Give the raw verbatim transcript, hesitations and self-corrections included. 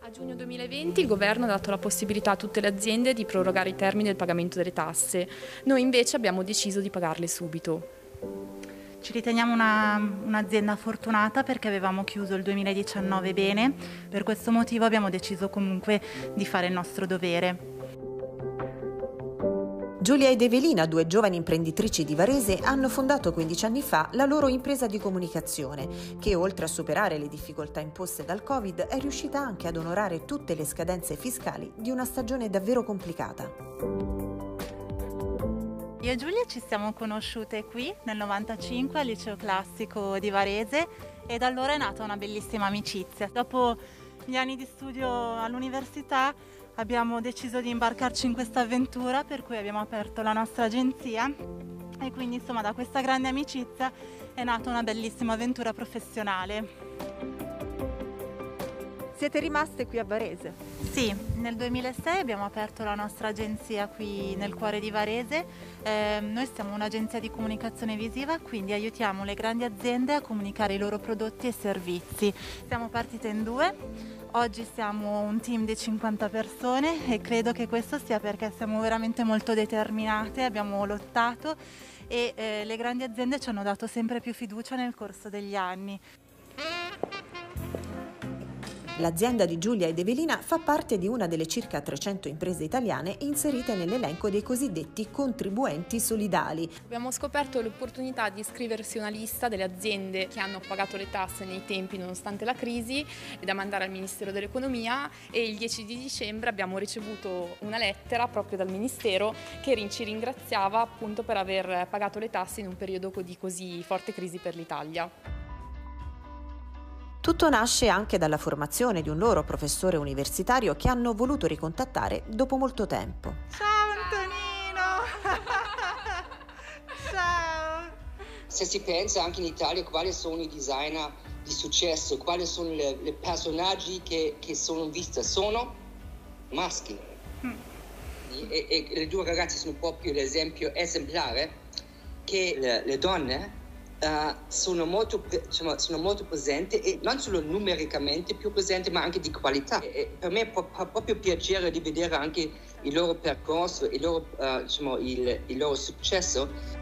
A giugno duemilaventi il governo ha dato la possibilità a tutte le aziende di prorogare i termini del pagamento delle tasse. Noi invece abbiamo deciso di pagarle subito. Ci riteniamo una, un'azienda fortunata perché avevamo chiuso il duemiladiciannove bene, per questo motivo abbiamo deciso comunque di fare il nostro dovere. Giulia ed Evelina, due giovani imprenditrici di Varese, hanno fondato quindici anni fa la loro impresa di comunicazione, che oltre a superare le difficoltà imposte dal Covid è riuscita anche ad onorare tutte le scadenze fiscali di una stagione davvero complicata. Io e Giulia ci siamo conosciute qui nel novantacinque al liceo classico di Varese e da allora è nata una bellissima amicizia. Dopo gli anni di studio all'università abbiamo deciso di imbarcarci in questa avventura, per cui abbiamo aperto la nostra agenzia e quindi insomma da questa grande amicizia è nata una bellissima avventura professionale. Siete rimaste qui a Varese? Sì, nel duemilasei abbiamo aperto la nostra agenzia qui nel cuore di Varese. Eh, noi siamo un'agenzia di comunicazione visiva, quindi aiutiamo le grandi aziende a comunicare i loro prodotti e servizi. Siamo partite in due. Oggi siamo un team di cinquanta persone e credo che questo sia perché siamo veramente molto determinate, abbiamo lottato e eh, le grandi aziende ci hanno dato sempre più fiducia nel corso degli anni. L'azienda di Giulia ed Evelina fa parte di una delle circa trecento imprese italiane inserite nell'elenco dei cosiddetti contribuenti solidali. Abbiamo scoperto l'opportunità di iscriversi a una lista delle aziende che hanno pagato le tasse nei tempi nonostante la crisi e da mandare al Ministero dell'Economia, e il dieci di dicembre abbiamo ricevuto una lettera proprio dal Ministero che ci ringraziava appunto per aver pagato le tasse in un periodo di così forte crisi per l'Italia. Tutto nasce anche dalla formazione di un loro professore universitario che hanno voluto ricontattare dopo molto tempo. Ciao Antonino! Ciao! Se si pensa anche in Italia quali sono i designer di successo, quali sono i personaggi che, che sono visti, sono maschi. Mm. E, e le due ragazze sono proprio l'esempio esemplare che le, le donne Uh, sono, molto, diciamo, sono molto presenti, e non solo numericamente più presenti ma anche di qualità. E, e per me fa proprio piacere di vedere anche il loro percorso, il loro, uh, diciamo, il, il loro successo